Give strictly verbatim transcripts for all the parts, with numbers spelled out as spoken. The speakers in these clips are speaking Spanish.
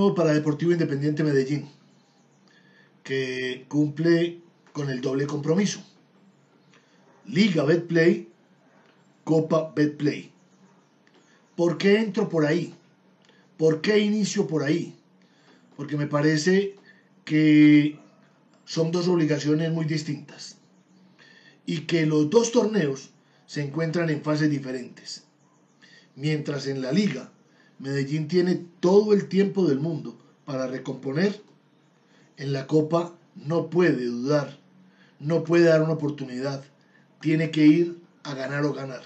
nuevo para Deportivo Independiente Medellín, que cumple con el doble compromiso. Liga Betplay, Copa Betplay. ¿Por qué entro por ahí? ¿Por qué inicio por ahí? Porque me parece que son dos obligaciones muy distintas y que los dos torneos se encuentran en fases diferentes. Mientras en la Liga Medellín tiene todo el tiempo del mundo para recomponer, en la Copa no puede dudar, no puede dar una oportunidad, tiene que ir a ganar o ganar.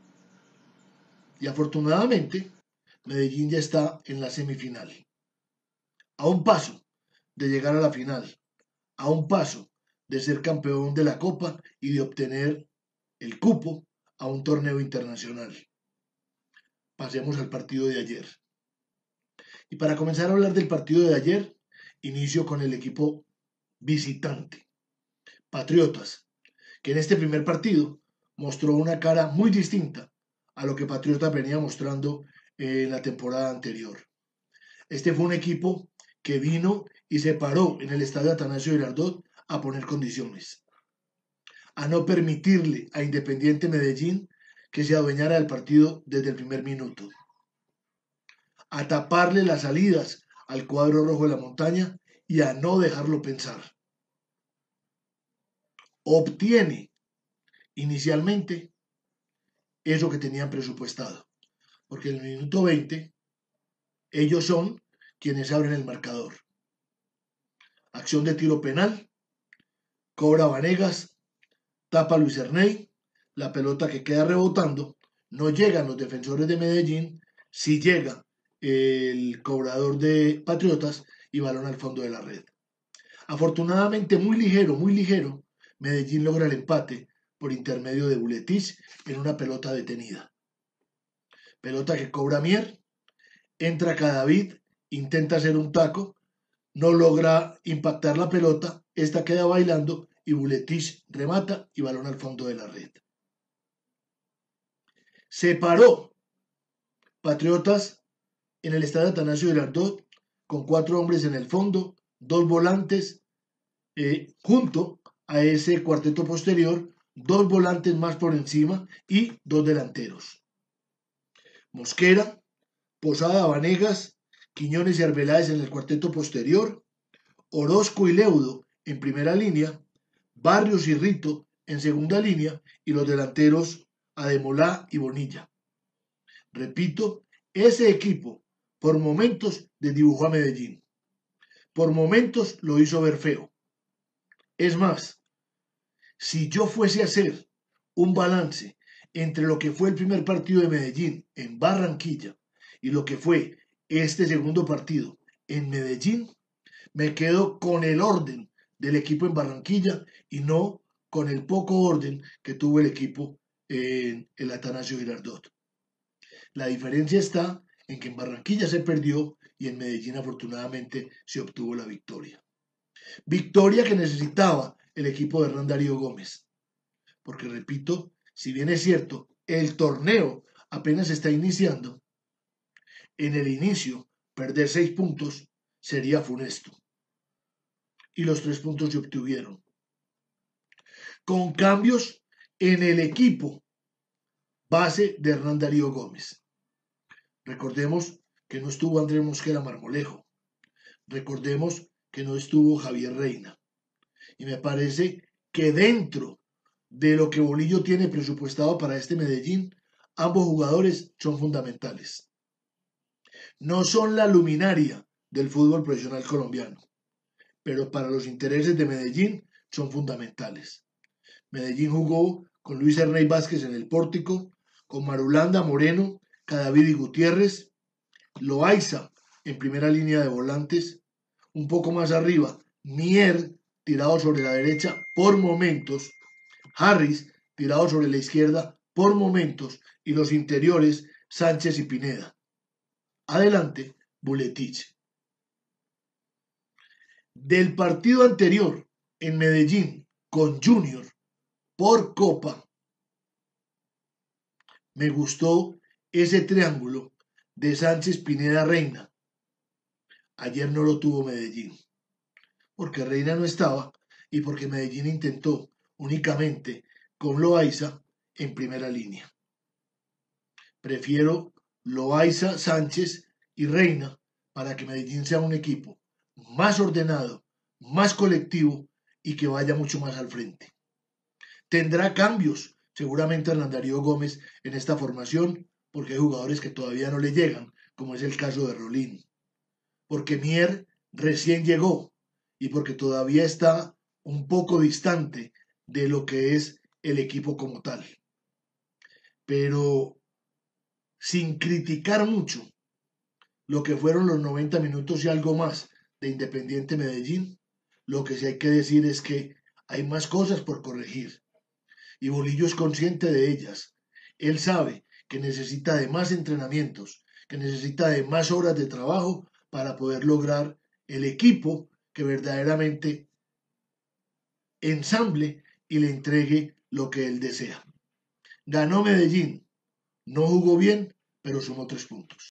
Y afortunadamente, Medellín ya está en la semifinal, a un paso de llegar a la final, a un paso de ser campeón de la Copa y de obtener el cupo a un torneo internacional. Pasemos al partido de ayer. Y para comenzar a hablar del partido de ayer, inicio con el equipo visitante, Patriotas, que en este primer partido mostró una cara muy distinta a lo que Patriotas venía mostrando en la temporada anterior. Este fue un equipo que vino y se paró en el estadio Atanasio Girardot a poner condiciones, a no permitirle a Independiente Medellín que se adueñara del partido desde el primer minuto, a taparle las salidas al cuadro rojo de la montaña y a no dejarlo pensar. Obtiene inicialmente eso que tenían presupuestado, porque en el minuto veinte ellos son quienes abren el marcador. Acción de tiro penal, cobra Vanegas, tapa Luis Erney, la pelota que queda rebotando, no llegan los defensores de Medellín, sí llega el cobrador de Patriotas y balón al fondo de la red. Afortunadamente, muy ligero, muy ligero, Medellín logra el empate por intermedio de Buletich en una pelota detenida. Pelota que cobra Mier, entra Cadavid, intenta hacer un taco, no logra impactar la pelota, esta queda bailando y Buletich remata y balón al fondo de la red. Se paró Patriotas en el estadio Atanasio Girardot con cuatro hombres en el fondo, dos volantes, eh, junto a ese cuarteto posterior, dos volantes más por encima y dos delanteros. Mosquera, Posada, Vanegas, Quiñones y Arbeláez en el cuarteto posterior, Orozco y Leudo en primera línea, Barrios y Rito en segunda línea y los delanteros Ademolá y Bonilla. Repito, ese equipo por momentos desdibujó a Medellín, por momentos lo hizo ver feo. Es más, si yo fuese a hacer un balance entre lo que fue el primer partido de Medellín en Barranquilla y lo que fue este segundo partido en Medellín, me quedo con el orden del equipo en Barranquilla y no con el poco orden que tuvo el equipo en el Atanasio Girardot. La diferencia está en que en Barranquilla se perdió y en Medellín afortunadamente se obtuvo la victoria. Victoria que necesitaba el equipo de Hernán Darío Gómez. Porque repito, si bien es cierto, el torneo apenas está iniciando, en el inicio perder seis puntos sería funesto. Y los tres puntos se obtuvieron. Con cambios en el equipo base de Hernán Darío Gómez. Recordemos que no estuvo Andrés Mosquera Marmolejo. Recordemos que no estuvo Javier Reina. Y me parece que dentro de lo que Bolillo tiene presupuestado para este Medellín, ambos jugadores son fundamentales. No son la luminaria del fútbol profesional colombiano, pero para los intereses de Medellín son fundamentales. Medellín jugó con Luis Erney Vázquez en el pórtico, con Marulanda, Moreno, Cadavid y Gutiérrez, Loaiza en primera línea de volantes, un poco más arriba, Mier tirado sobre la derecha por momentos, Harris tirado sobre la izquierda por momentos y los interiores Sánchez y Pineda. Adelante, Buletich. Del partido anterior en Medellín con Junior por Copa, me gustó ese triángulo de Sánchez, Pineda, Reina. Ayer no lo tuvo Medellín, porque Reina no estaba y porque Medellín intentó únicamente con Loaiza en primera línea. Prefiero Loaiza, Sánchez y Reina para que Medellín sea un equipo más ordenado, más colectivo y que vaya mucho más al frente. Tendrá cambios, seguramente Hernán Darío Gómez en esta formación, porque hay jugadores que todavía no le llegan, como es el caso de Rolín, porque Mier recién llegó y porque todavía está un poco distante de lo que es el equipo como tal. Pero sin criticar mucho lo que fueron los noventa minutos y algo más de Independiente Medellín, lo que sí hay que decir es que hay más cosas por corregir y Bolillo es consciente de ellas. Él sabe que necesita de más entrenamientos, que necesita de más horas de trabajo para poder lograr el equipo que verdaderamente ensamble y le entregue lo que él desea. Ganó Medellín, no jugó bien, pero sumó tres puntos.